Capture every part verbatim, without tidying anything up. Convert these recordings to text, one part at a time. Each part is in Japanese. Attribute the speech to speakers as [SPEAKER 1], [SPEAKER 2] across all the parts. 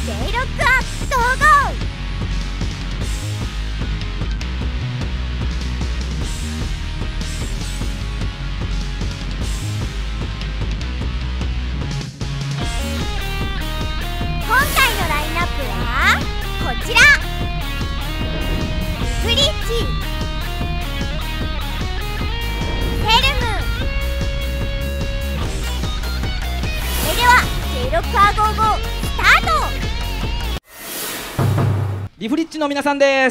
[SPEAKER 1] ジェイロックアップ統合。今回のラインナップはこちら。フリッチ、ヘルム。それでは ジェイロックアールゴーゴー スタート。
[SPEAKER 2] リフリッチの皆さんです。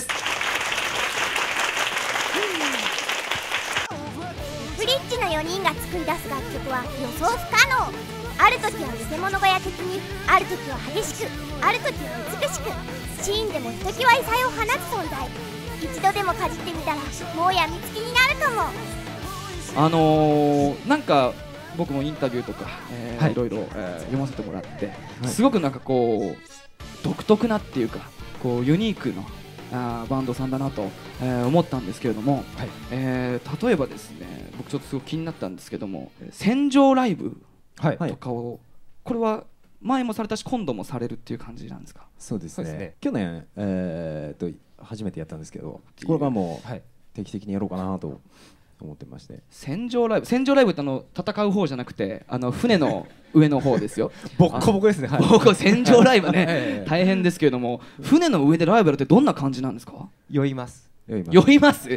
[SPEAKER 1] フリッチのよにんが作り出す楽曲は予想不可能。ある時は偽物がや敵に、ある時は激しく、ある時は美しく、シーンでもひときわ異彩を放つ存在。一度でもかじってみたらもうやみつきになるかも。
[SPEAKER 2] あのー、なんか僕もインタビューとか、えーはい、いろいろ、えー、読ませてもらって、はい、すごくなんかこう独特なっていうかこうユニークなあーバンドさんだなと、えー、思ったんですけれども、はい、えー、例えばですね、僕ちょっとすごく気になったんですけども、戦場ライブとかを、はい、これは前もされたし今度もされるっていう感じなんですか？
[SPEAKER 3] そうですね、ね、去年、えー、と初めてやったんですけど、これからもう、はい、定期的にやろうかなと思ってまして。
[SPEAKER 2] 戦場ライブ、戦場ライブってあの戦う方じゃなくてあの船の上の方ですよ。
[SPEAKER 3] ボッコボコですね。
[SPEAKER 2] はい、僕戦場ライブね大変ですけれども、船の上でライブやるってどんな感じなんですか？
[SPEAKER 3] 酔います。
[SPEAKER 2] 酔います。はい、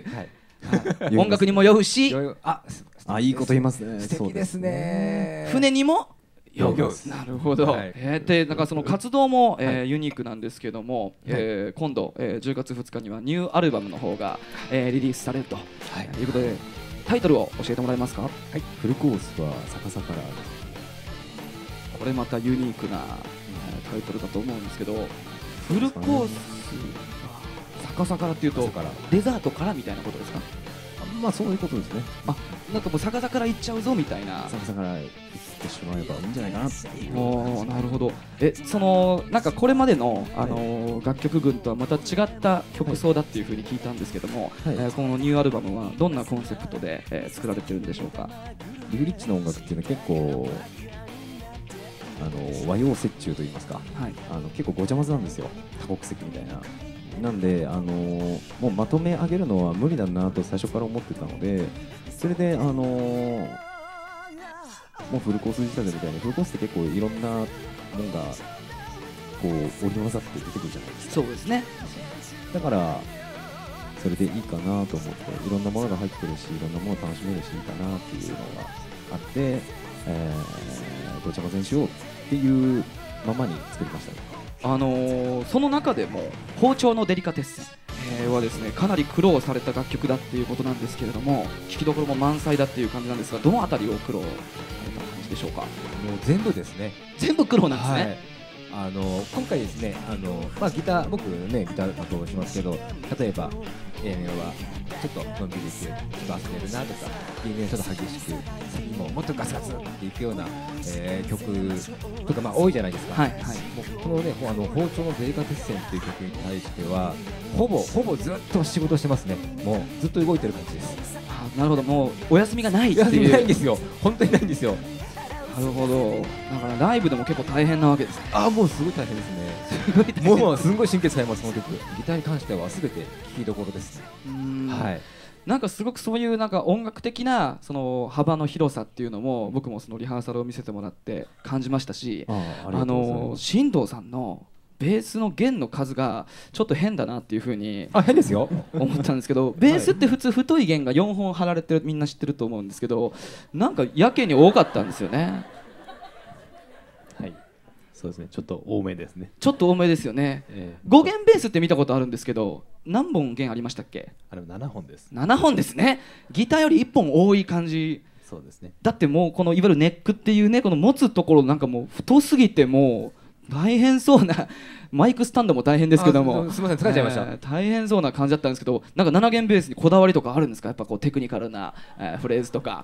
[SPEAKER 2] 音楽にも酔うし、
[SPEAKER 3] ああ、いいこと言いますね。
[SPEAKER 4] 素敵ですね。
[SPEAKER 2] 船にも酔う。なるほど。はい、えー、でなんかその活動も、えーはい、ユニークなんですけども、はい、えー、今度、えー、じゅうがつふつかにはニューアルバムの方が、えー、リリースされると、はい、いうことでタイトルを教えてもらえますか？はい、
[SPEAKER 3] フルコースは逆さからです。
[SPEAKER 2] これまたユニークな、えー、タイトルだと思うんですけど、フルコース逆さからっていうとデザートからみたいなことですか？
[SPEAKER 3] まあそういうことですね。
[SPEAKER 2] あ、なんかもう逆さから行っちゃうぞみたいな。
[SPEAKER 3] 逆さから行ってしまえばいいんじゃないかなっていう。
[SPEAKER 2] おー、なるほど。え、そのなんかこれまでの、あのー、楽曲群とはまた違った曲奏だっていう風に聞いたんですけども、はい、えー、このニューアルバムはどんなコンセプトで、えー、作られてるんでしょうか？
[SPEAKER 3] リフリッチの音楽っていうのは結構あの和洋折衷といいますか、はい、あの結構ごちゃ混ぜなんですよ。多国籍みたいな。なんで、あのー、もうまとめ上げるのは無理だなと最初から思ってたので、それで、あのー、もうフルコース仕立てみたいに、フルコースって結構いろんなものがこう織り交ざって出てくるじゃないですか。
[SPEAKER 2] そうですね。
[SPEAKER 3] だからそれでいいかなと思って、いろんなものが入ってるし、いろんなものを楽しめるしいいかなっていうのがあって、えー、ごちゃ混ぜにしようっていうままに作りましたね。
[SPEAKER 2] あのー、その中でも包丁のデリカテッセン、えー、はですね、かなり苦労された楽曲だっていうことなんですけれども、聴きどころも満載だっていう感じなんですが、どのあたりを苦労された感じでしょうか？もう
[SPEAKER 4] 全部ですね。
[SPEAKER 2] 全部苦労なんですね。はい、
[SPEAKER 4] あの今回ですね、あのまあ、ギター、僕ねギター担当しますけど、例えば A 面はちょっとのんびりしてちょっと遊んでるなとか、 B 面ちょっと激しく、先にももっとガツガツっていくような、えー、曲とかまあ多いじゃないですか。はいはい、もうこのね、あの包丁のデリカテッセンっていう曲に対してはほぼほぼずっと仕事してますね。もうずっと動いてる感じです。
[SPEAKER 2] あ、なるほど。もうお休みがないっていう。
[SPEAKER 4] お休みないんですよ。本当にないんですよ。
[SPEAKER 2] なるほど。だからライブでも結構大変なわけですね。
[SPEAKER 4] あ、もうすごい大変ですね。すごい大変。もうすごい神経使います。この曲、ギターに関してはすべて聴きどころですね。
[SPEAKER 2] うーん、はい。なんかすごくそういうなんか音楽的なその幅の広さっていうのも僕もそのリハーサルを見せてもらって感じましたし、ああの進藤さんのベースの弦の数がちょっと変だなっていう風に
[SPEAKER 4] あ、変ですよ
[SPEAKER 2] 思ったんですけど、ベースって普通太い弦がよんほん張られてる、みんな知ってると思うんですけど、なんかやけに多かったんですよね。
[SPEAKER 5] はい、そうですね、ちょっと多めですね。
[SPEAKER 2] ちょっと多めですよね。えー、ご弦ベースって見たことあるんですけど、何本弦ありましたっけ？
[SPEAKER 5] あれななほんです。
[SPEAKER 2] ななほんですね。ギターよりいっぽん多い感じ。
[SPEAKER 5] そうですね。
[SPEAKER 2] だってもうこのいわゆるネックっていうね、この持つところなんかもう太すぎてもう大変そうなマイクスタンドも大変ですけども、
[SPEAKER 4] すみません疲れちゃいました、えー、
[SPEAKER 2] 大変そうな感じだったんですけど、なんかなな弦ベースにこだわりとかあるんですか？やっぱこうテクニカルな、えー、フレーズとか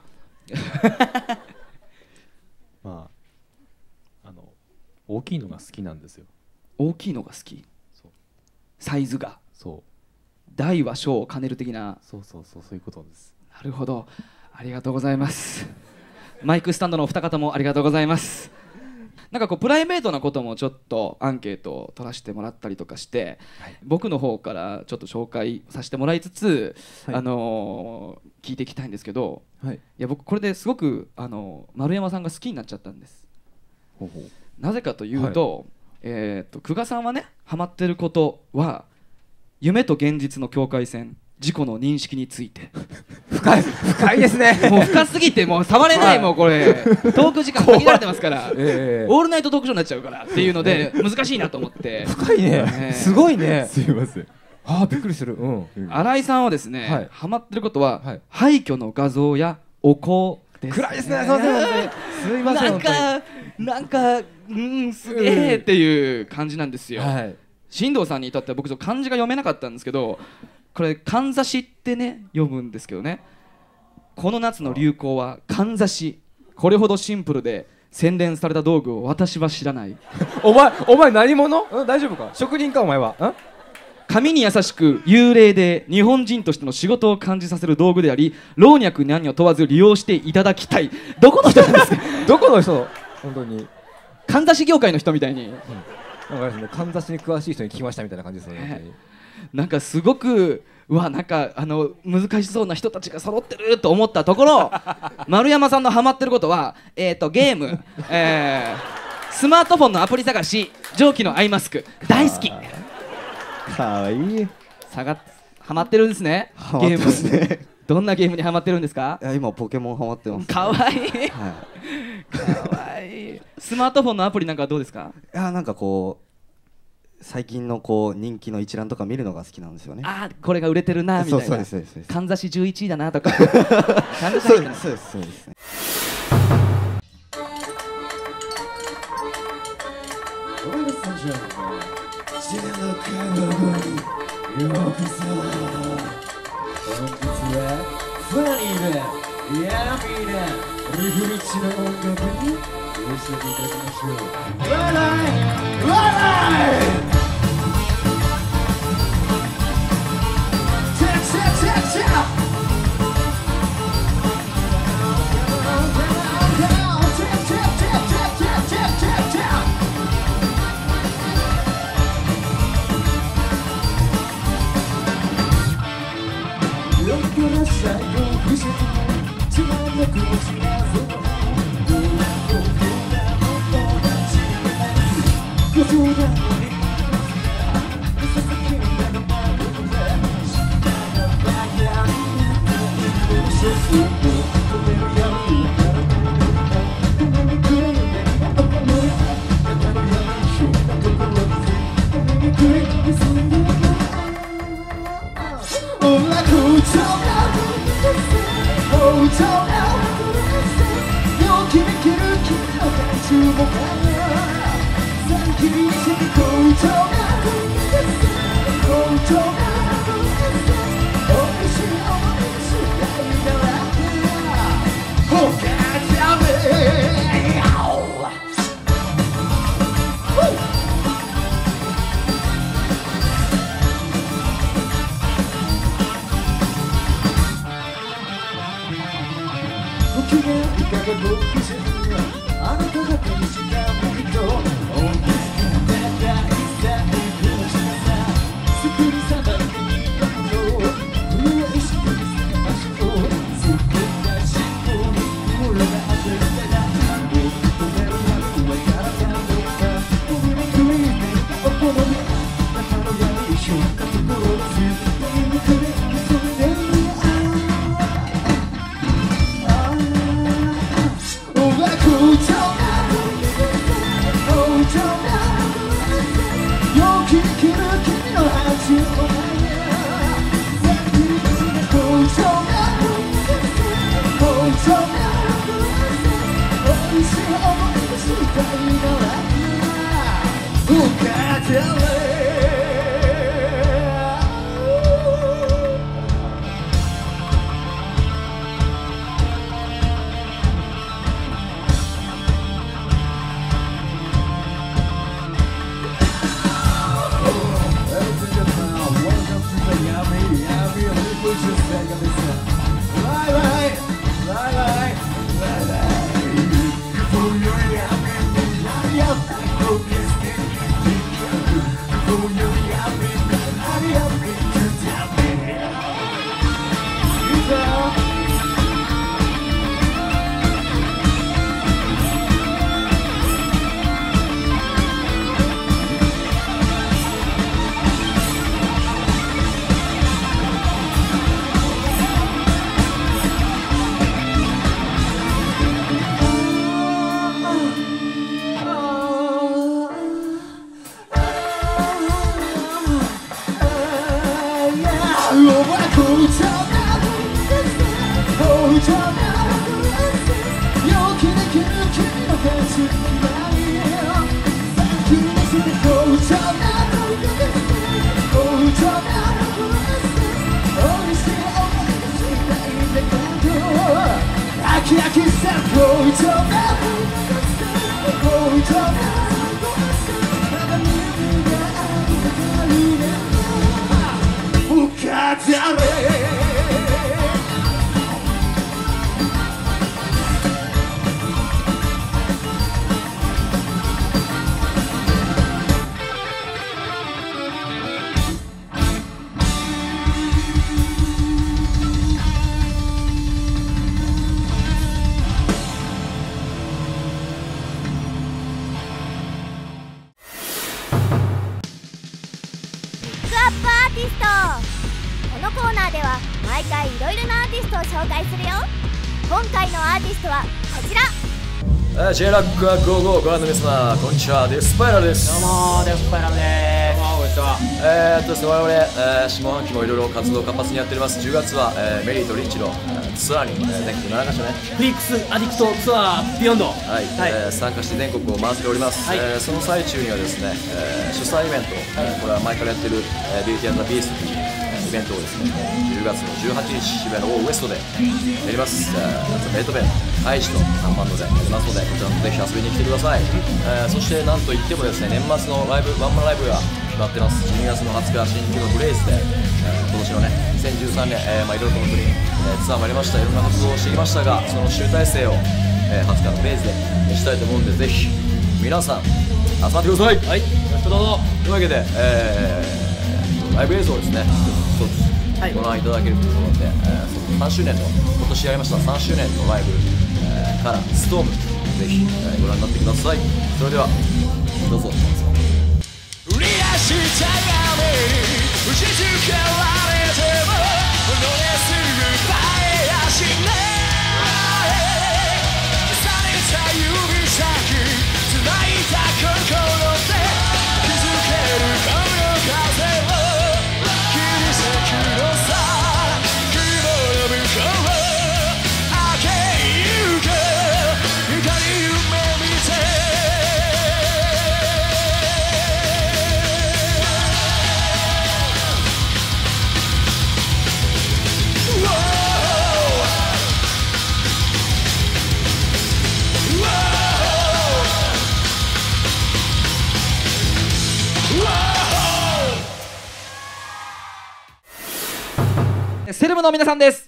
[SPEAKER 5] まああの大きいのが好きなんですよ。
[SPEAKER 2] 大きいのが好き。そう、サイズが。
[SPEAKER 5] そう、
[SPEAKER 2] 大は小を兼ねる的な。
[SPEAKER 5] そうそうそう、そういうことです。
[SPEAKER 2] なるほど、ありがとうございますマイクスタンドのお二方もありがとうございます。 なんかこうプライベートなこともちょっとアンケートを取らせてもらったりとかして、はい、僕の方からちょっと紹介させてもらいつつ、はい、あのー、聞いていきたいんですけど、はい、いや僕これですごく、あのー、丸山さんが好きになっちゃったんです。ほうほう。なぜかというと、はい、えー、と久我さんはねハマってることは夢と現実の境界線、自己の認識について
[SPEAKER 4] 深い深いですね
[SPEAKER 2] もう深すぎてもう触れない、はい、もうこれトーク時間限られてますから、えー、オールナイトトークショーになっちゃうからっていうので難しいなと思って
[SPEAKER 4] 深いね、えー、すごいね
[SPEAKER 3] すいません。
[SPEAKER 4] あーびっくりする、うん、
[SPEAKER 2] 新井さんはですね、はい、ハマってることは、はい、廃墟の画像やお香です、ね、
[SPEAKER 4] 暗いですね。すいませんすいません。
[SPEAKER 2] なんかなんかうんすげえっていう感じなんですよ、はい、進藤さんに至っては僕漢字が読めなかったんですけど、これかんざしってね読むんですけどね、この夏の流行はかんざし、これほどシンプルで洗練された道具を私は知らない
[SPEAKER 4] お前お前何者、うん、大丈夫か、職人かお前は、ん
[SPEAKER 2] 紙に優しく幽霊で日本人としての仕事を感じさせる道具であり、老若男女問わず利用していただきたい。どこの人なんですか
[SPEAKER 4] どこの人、本当に
[SPEAKER 2] かんざし業界の人みたいに、
[SPEAKER 4] うん、なんかね、かんざしに詳しい人に聞きましたみたいな感じですよね、
[SPEAKER 2] えー、なんかすごくうわなんかあの難しそうな人たちが揃ってると思ったところ丸山さんのハマってることは、えー、とゲーム、えー、スマートフォンのアプリ探し、蒸気のアイマスク大好き。
[SPEAKER 3] かわいい。
[SPEAKER 2] 下がっハマってるんですね。
[SPEAKER 3] ハマってますね。
[SPEAKER 2] どんなゲームにハマってるんですか？
[SPEAKER 3] いや今ポケモンハマってます、ね。
[SPEAKER 2] かわいい、はい、かわいい。スマートフォンのアプリなんかはどうですか？
[SPEAKER 3] いやなんかこう最近のこう人気の一覧とか見るのが好きなんですよね。
[SPEAKER 2] ああこれが売れてるなみたいな。
[SPEAKER 3] そうそうですそうです。
[SPEAKER 2] かんざしじゅういちいだなとか。
[SPEAKER 3] そうですそうですそうですね。自然の会話にようこそ。本日はファニーな闇なリフリッチの音楽にお寄せいただきましょう。笑い笑いチャチャチャチャ最後不思議つまんなくもしなぞどうなどこな友達ご相談をねささきなのまるで下のバカにどうしようすると止めるように止めにくれるねおかもや語るようにしようなところに止めにくれるすんでるおらこちゃうOh, don't knowよきめける君の感情も最近してこうとなこうとなおいしい思いしないならほかじゃね僕じゃあなただけにしか僕と音楽が大事だどうしたさ作りさばきに僕と上意識につけましょうそこが進行に心が当てるから僕となるは上からかどうか僕にクリームお好み中の闇一緒なところです見にくれそれでや
[SPEAKER 1] このコーナーでは毎回いろいろなアーティストを紹介するよ。今回のアーティストはこちら。
[SPEAKER 6] J ラックはゴーゴーご覧の皆様、こんにちは。デスパイラルです。
[SPEAKER 7] どうもデスパイラルです。どうもこんにちは。
[SPEAKER 6] えーっとですね、我々、えー、下半期もいろいろ活動活発にやっております。じゅうがつは、えー、メリーとリッチの、えー、ツアーに、えー、全国ななかしょね、
[SPEAKER 7] フリックスアディクトツアービヨンド、
[SPEAKER 6] はい、はい、えー、参加して全国を回っております。はい、えー、その最中にはですね、えー、主催イベント、はい、これは前からやってる、えー、ビューティー&ザ・ビーストというイベントをですね、じゅうがつのじゅうはちにち渋谷のオーウエストでやります。ベートーベン、ハイジとさんバンドでやりますので、こちらもぜひ遊びに来てください。えー、そしてなんといってもですね、年末のライブワンマンライブが決まってます。じゅうにがつのはつか、新宿のブレイズで、えー、今年のねにせんじゅうさんねん、えーまあ、いろいろと本当に、えー、ツアーもありました。いろんな活動をしてきましたが、その集大成を、えー、はつかのブレイズでしたいと思うんで、ぜひ皆さん集まってください。
[SPEAKER 7] はい、よろしくどうぞ。
[SPEAKER 6] というわけで、えー、ライブ映像をですね一つご覧いただけるということで、えー、さんしゅうねんの今年やりましたさんしゅうねんのライブ、えー、からストームぜひ、えー、ご覧になってください。それではどうぞ。売り出した闇に打ちつけられても乗れすぐ映えやしないされた指先繋いだ心で気づけるこの風を切り裂くのさ雲の向こう明けゆく光夢見て
[SPEAKER 2] セレブの皆さんです。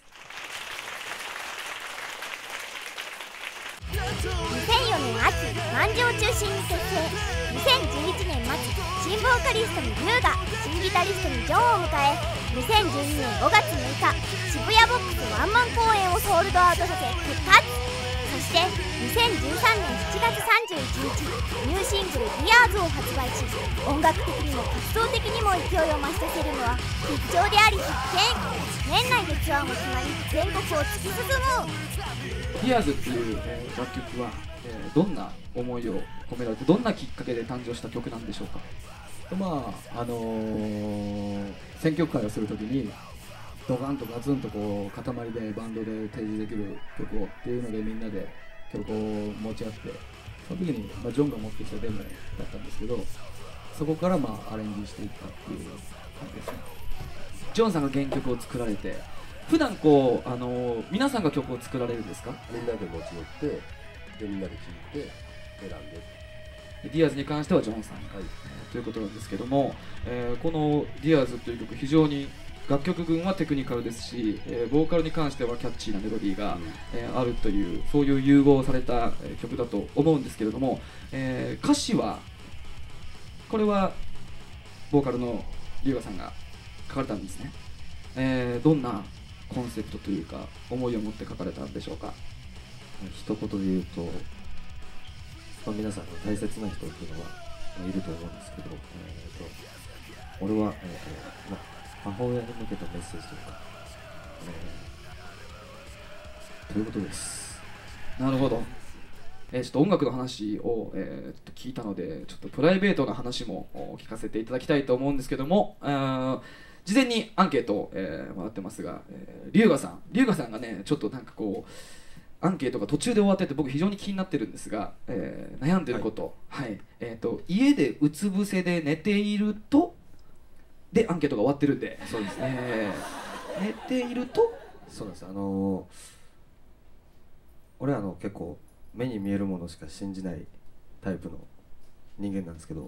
[SPEAKER 1] にせんよねん秋、万事を中心に結成。にせんじゅういちねん末、新ボーカリストにリュウが、新ギタリストにジョンを迎え、にせんじゅうにねんごがつむいか、渋谷ボックスワンマン公演をソールドアウトさせ復活。そしてにせんじゅうさんねんしちがつさんじゅういちにち、ニューシングル「ディアーズ」を発売し、音楽的にも活動的にも勢いを増したセルムは必聴であり必見。年内でツアーも決まり、全国を突き進む。
[SPEAKER 2] ディアーズっていう、えー、楽曲は、えー、どんな思いを込められて、どんなきっかけで誕生した曲なんでしょうか。
[SPEAKER 8] まああのー、選曲会をするときにドカンとガツンとこう塊でバンドで提示できる曲をっていうのでみんなで曲を持ち合って、その時に、まあ、ジョンが持ってきたデモだったんですけど、そこからまあアレンジしていったっていう感じですね。
[SPEAKER 2] ジョンさんが原曲を作られて、普段こう、あのー、皆さんが曲を作られるんですか。
[SPEAKER 9] みんなで持ち寄ってでみんなで聴いて選んで。
[SPEAKER 2] ディアーズに関してはジョンさん、はい、ということなんですけども、えー、このディアーズという曲、非常に楽曲群はテクニカルですし、えー、ボーカルに関してはキャッチーなメロディーが、うんえー、あるという、そういう融合された、えー、曲だと思うんですけれども、えー、歌詞はこれはボーカルの龍河さんが書かれたんですね。えー、どんなコンセプトというか思いを持って書かれたんでしょうか。
[SPEAKER 3] 一言で言うと、まあ、皆さんの大切な人っていうのは、まあ、いると思うんですけど、えー、と俺は、えーとまあ、母親に向けたメッセージというか、えー、ということです。
[SPEAKER 2] なるほど。えー、ちょっと音楽の話を、えー、ちょっと聞いたので、ちょっとプライベートな話も聞かせていただきたいと思うんですけども、あ事前にアンケートを、えー、もらってますが、えー、龍河さん龍河さんがね、ちょっとなんかこうアンケートが途中で終わってて、僕非常に気になってるんですが、えー、悩んでること、はいはい、えーと、家でうつ伏せで寝ているとでアンケートが終わってるんで、
[SPEAKER 3] そうですね、
[SPEAKER 2] えー、寝ていると、
[SPEAKER 3] そうなんです。あのー、俺はあの結構目に見えるものしか信じない
[SPEAKER 10] タイプの人間なんですけど、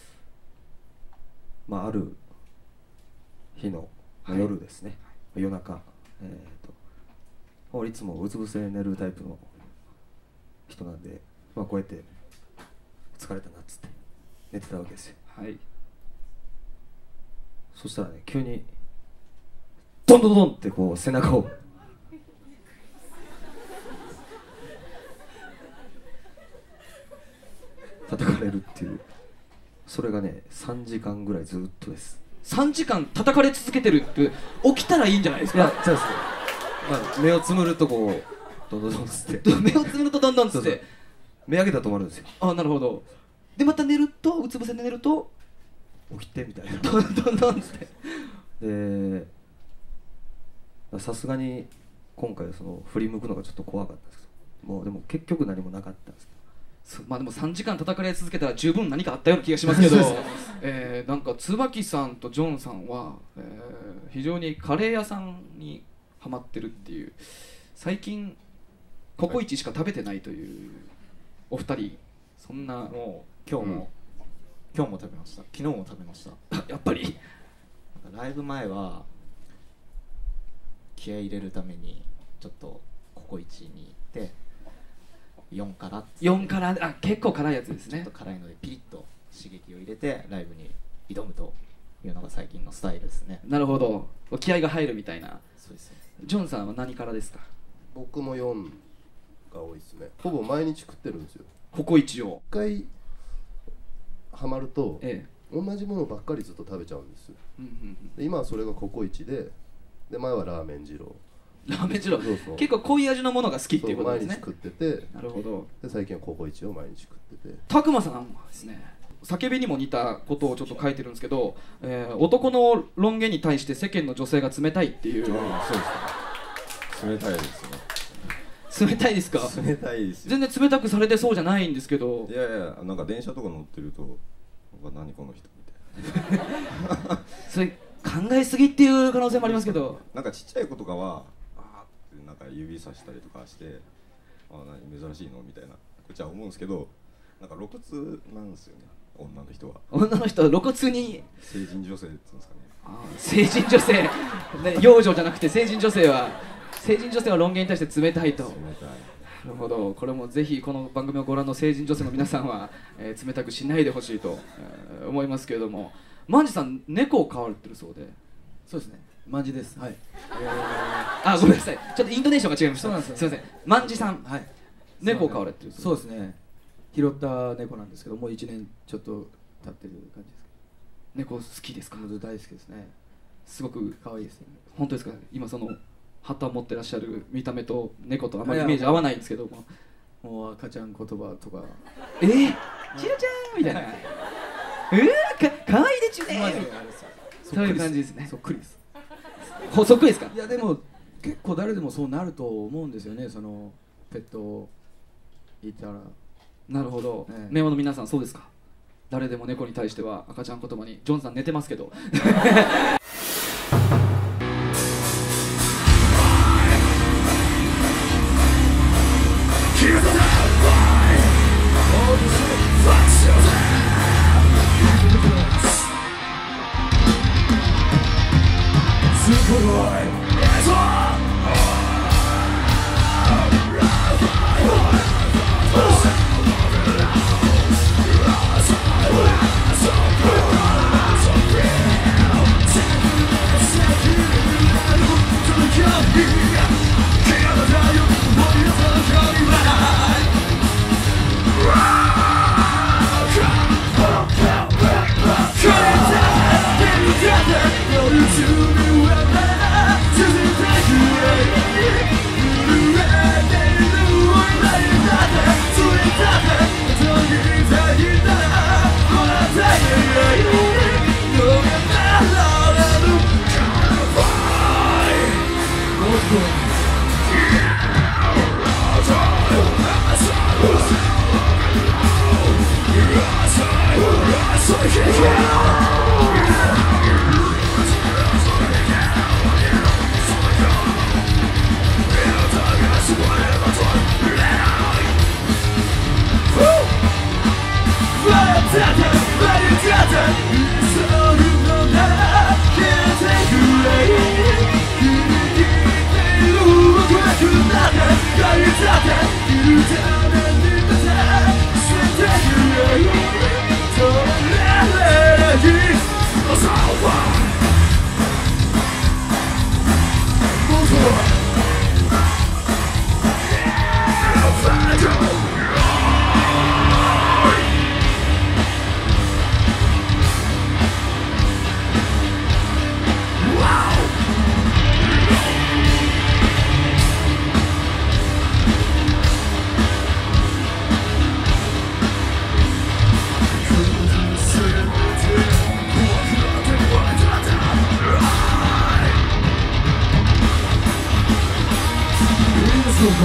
[SPEAKER 10] まあ、ある日の夜ですね、はい、夜中、えーと、いつもうつ伏せで寝るタイプの人なんで、まあ、こうやって疲れたなっつって寝てたわけですよ。はい、そしたらね、急にドンドンドンってこう背中を叩かれるっていう、それがねさんじかんぐらいずっとです。
[SPEAKER 2] さんじかん叩かれ続けてるって、起きたらいいんじゃないですか。
[SPEAKER 10] いや、そうですね、まあ、目をつむるとこうどんどんどんっつって
[SPEAKER 2] 目をつむるとどんどんっつって
[SPEAKER 10] 目開けたら止まるんですよ。
[SPEAKER 2] あ、なるほど。でまた寝ると、うつ伏せで寝ると
[SPEAKER 10] 起きてみたいな
[SPEAKER 2] どんどんどんっつって
[SPEAKER 10] で、さすがに今回その振り向くのがちょっと怖かったんですけど、もうでも結局何もなかったんです。
[SPEAKER 2] まあでもさんじかん叩かれ続けたら十分何かあったような気がしますけどえー、なんか椿さんとジョンさんは、えー、非常にカレー屋さんにハマってるっていう、最近ココイチしか食べてないというお二人、そんな。
[SPEAKER 3] もう今日も、うん、今日も食べました。昨日も食べました
[SPEAKER 2] やっぱり
[SPEAKER 3] なんかライブ前は気合い入れるためにちょっとココイチに行ってよんから
[SPEAKER 2] よんから、あ、結構辛いやつですね。
[SPEAKER 3] ちょっと辛いのでピリッと刺激を入れてライブに挑むというのが最近のスタイルですね。
[SPEAKER 2] なるほど、気合が入るみたいな。
[SPEAKER 3] そうですね。
[SPEAKER 2] ジョンさんは何からですか？
[SPEAKER 9] 僕もよんが多いですね。ほぼ毎日食ってるんですよ、
[SPEAKER 2] ココイチを。
[SPEAKER 9] 一回ハマると、
[SPEAKER 2] え
[SPEAKER 9] え、同じものばっかりずっと食べちゃうんですよ、
[SPEAKER 2] うんうんうん、
[SPEAKER 9] で今はそれがココイチで、で前はラーメン二郎。
[SPEAKER 2] ラーメン二郎、そうそう、結構濃い味のものが好きっていうことですね。
[SPEAKER 9] 毎日食ってて、
[SPEAKER 2] なるほど。
[SPEAKER 9] で最近はココイチを毎日食ってて。
[SPEAKER 2] たくまさんはですね、叫びにも似たことをちょっと書いてるんですけど、えー、男のロン毛に対して世間の女性が冷たいっていう。
[SPEAKER 3] そうですね、冷たいです
[SPEAKER 2] ね。冷たいですか？
[SPEAKER 3] 冷たいですよ。
[SPEAKER 2] 全然冷たくされてそうじゃないんですけど。
[SPEAKER 3] いやいや、なんか電車とか乗ってると何この人みたいな
[SPEAKER 2] それ考えすぎっていう可能性もありますけど、
[SPEAKER 3] なんかちっちゃい子とかはあーってなんか指さしたりとかして、あー何珍しいのみたいなこっちは思うんですけど、なんか露骨なんですよね、女の人は。
[SPEAKER 2] 女の人は露骨に
[SPEAKER 3] 成人女性って言うんですかね。
[SPEAKER 2] あ、成人女性、ね、幼女じゃなくて成人女性は成人女性はロン毛に対して冷たいと。冷たい。なるほど。これもぜひこの番組をご覧の成人女性の皆さんは、えー、冷たくしないでほしいと、えー、思いますけれども、万次さん猫を飼われてるそうで。
[SPEAKER 8] そうですね、万次です。はい、
[SPEAKER 2] えー、あ、ごめんなさい、ちょっとイントネーションが違いました。
[SPEAKER 8] そうなんですよ、
[SPEAKER 2] すいません。万次さん、はい、猫を飼われてる
[SPEAKER 8] そうですね。拾った猫なんですけど、もういちねんちょっと経ってる感じです。
[SPEAKER 2] 猫好きですか？
[SPEAKER 8] 大好きですね。
[SPEAKER 2] すごく
[SPEAKER 8] 可愛いですね。
[SPEAKER 2] 本当ですか？今その旗を持ってらっしゃる見た目と猫とあまりイメージ合わないんですけども、
[SPEAKER 8] もう赤ちゃん言葉とか、
[SPEAKER 2] えー、チラちゃんみたいな、えー、かかわいいでちゅねそういう感じですね。
[SPEAKER 8] そっくりです。
[SPEAKER 2] ほそっくりですか？
[SPEAKER 8] いやでも結構誰でもそうなると思うんですよね、そのペットいたら。
[SPEAKER 2] なるほど、ね、名門の皆さんそうですか？誰でも猫に対しては赤ちゃん言葉に。ジョンさん寝てますけど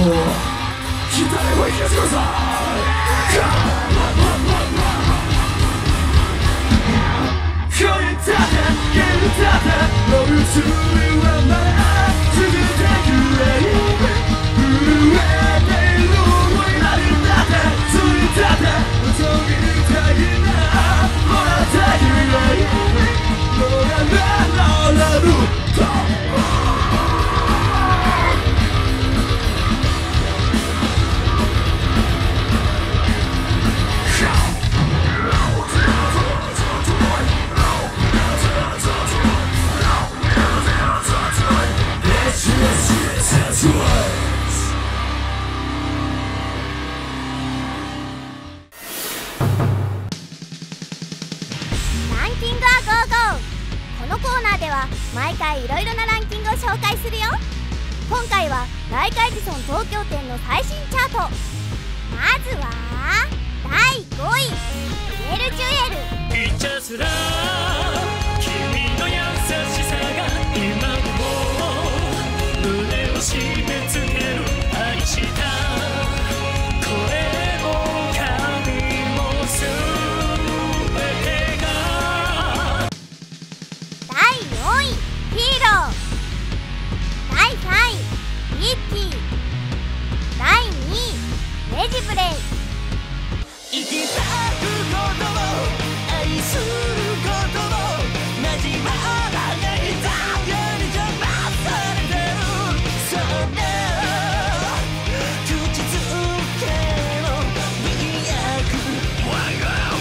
[SPEAKER 11] 左も行かせてください。これだけ、けるだけ、もう罪はまだ続いてくれる。震えている思いなりだって、ついたって急ぎたいな、もらったいないもうやめられると
[SPEAKER 1] ランキングはゴーゴー。このコーナーでは毎回いろいろなランキングを紹介するよ。今回は大海自尊東京店の最新チャート。まずはだいごい、ジュエルジュエル。
[SPEAKER 11] いちゃすら君の優しさが今も胸を締め付ける。愛した声も髪もすべてが。
[SPEAKER 1] だいよんい、ヒーロー。だいさんい、リッキー。だいにい、レジブレイ。
[SPEAKER 11] 生きたくことも愛することもなじまらないだけに邪魔されてる。そんな口づけの美薬我が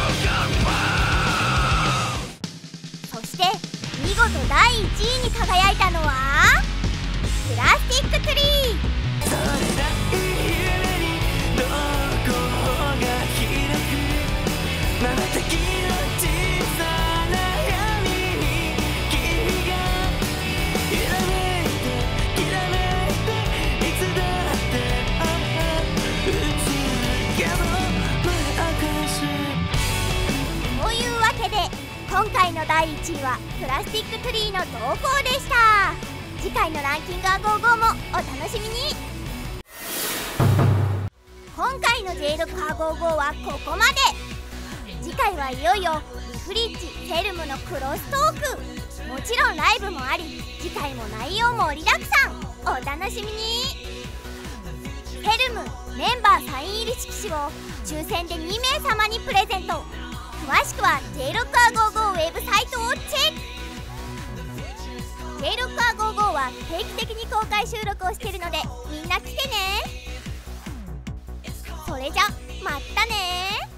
[SPEAKER 1] そして見事だいいちいに輝いたのはプラスティックツリー。
[SPEAKER 11] それだけ夢にどこが開く瞬きの小さな闇に君がきらめいてきらめいていつだってああ映るけどまだ明しい。
[SPEAKER 1] というわけで今回のだいいちいはプラスティックツリーの投稿でした。次回のランキングはゴーゴーもお楽しみに。今回の ジェイロック はゴーゴーはここまで。次回はいよいよリフリッチセルムのクロストーク。もちろんライブもあり次回も内容盛りだくさん。お楽しみに。セルムメンバーサイン入り色紙を抽選でにめいさまにプレゼント。詳しくは ジェイロック はゴーゴーウェブサイトをチェック。 ジェイロック はゴーゴーは定期的に公開収録をしているのでみんな来てね。それじゃまったねー。